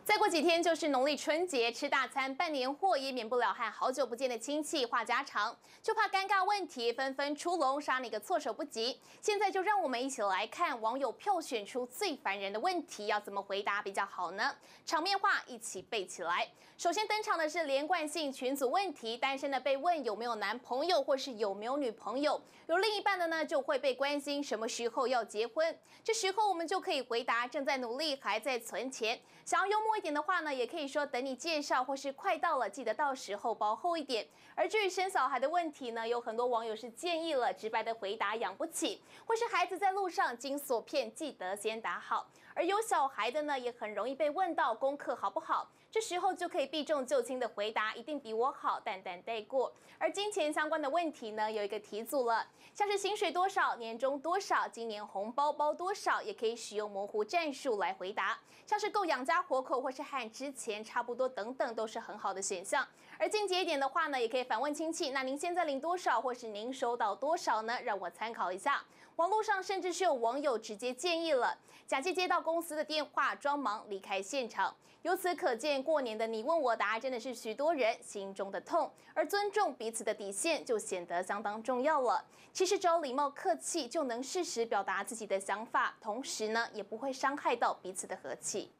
再过几天就是农历春节，吃大餐办年货也免不了和好久不见的亲戚话家常，就怕尴尬问题纷纷出笼，杀你个措手不及。现在就让我们一起来看网友票选出最烦人的问题，要怎么回答比较好呢？场面话一起背起来。首先登场的是连贯性群组问题，单身的被问有没有男朋友或是有没有女朋友，有另一半的呢就会被关心什么时候要结婚。这时候我们就可以回答正在努力，还在存钱。想要幽默一点的话呢，也可以说等你介绍，或是快到了，记得到时候包厚一点。而至于生小孩的问题呢，有很多网友是建议了直白的回答养不起，或是孩子在路上金锁片，记得先打好。而有小孩的呢，也很容易被问到功课好不好，这时候就可以避重就轻的回答一定比我好，淡淡带过。而金钱相关的问题呢，有一个题组了，像是薪水多少、年终多少、今年红包包多少，也可以使用模糊战术来回答，像是够养家活口或是和之前差不多等等，都是很好的选项。而进阶一点的话呢，也可以反问亲戚，那您现在领多少，或是您收到多少呢？让我参考一下。网络上甚至是有网友直接建议了，假借接到公司的电话装忙离开现场。由此可见，过年的你问我答真的是许多人心中的痛，而尊重彼此的底线就显得相当重要了。其实只要礼貌客气，就能适时表达自己的想法，同时呢，也不会伤害到彼此的和气。